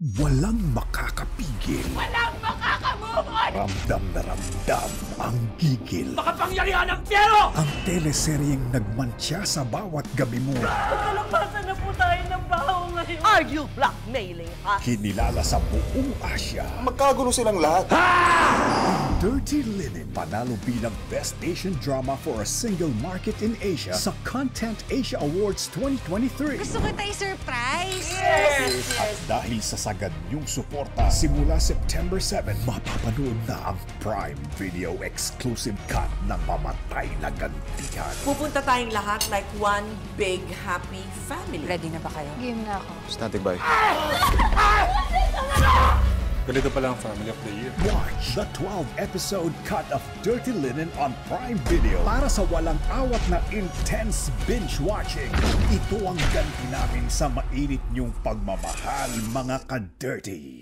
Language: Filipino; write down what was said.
Walang makakapigil. Walang makakamove on! Ramdam na ramdam ang gigil. Makapangyarihan ng Piero! Ang teleseryeng nagmantya sa bawat gabi mo. Magkalapasan na po tayo ng baho ngayon. Are you blackmailing us? Kinilala sa buong Asya. Magkagulo silang lahat. Dirty Linen, panalo bilang Best Asian Drama for a Single Market in Asia sa Content Asia Awards 2023. Gusto ko tayo surprise! At dahil sa sagad niyong suporta, simula September 7, mapapanood na ang Prime Video exclusive cut ng Mamatay na Gantihan. Pupunta tayong lahat like one big happy family. Ready na ba kayo? Game na ako. Static by. Ganito pala ang Family of the Year. Watch the 12-episode cut of Dirty Linen on Prime Video para sa walang awat na intense binge watching. Ito ang ganti namin sa mainit niyong pagmamahal, mga ka-dirty.